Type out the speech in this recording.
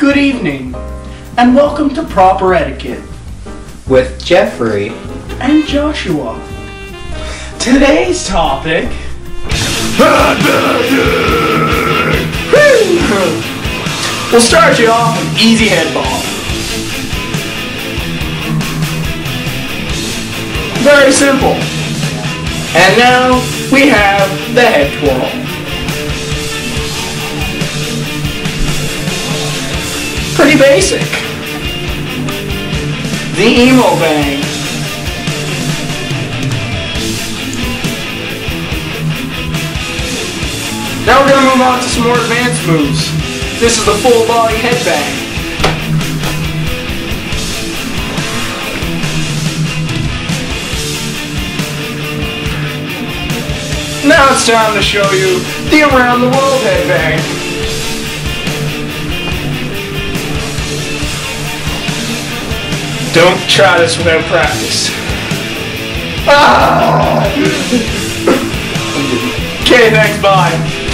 Good evening, and welcome to Proper Etiquette with Geoffrey and Joshua. Today's topic... We'll start you off with easy head ball. Very simple. And now we have the head twirl. Pretty basic. The emo bang. Now we're going to move on to some more advanced moves. This is the full body headbang. Now it's time to show you the around the world headbang. Don't try this without practice. Ah! Okay, thanks, bye.